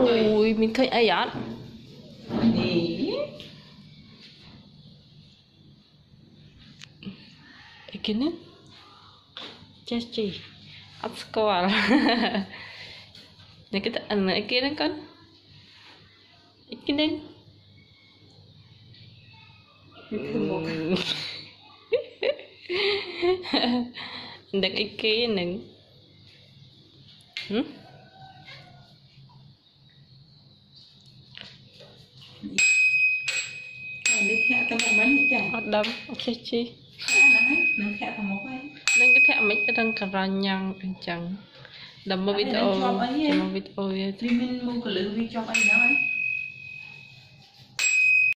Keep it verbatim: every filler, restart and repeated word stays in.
ui mình thấy ai vậy cái này chết chi ấp score này cái anh này kia đó con cái này đừng cái kia nè đâm ok chi nên cái thẻ mấy cái đang cà ra nhang anh chẳng đâm một video một video vì mình mua cái lưỡi vi cho anh đó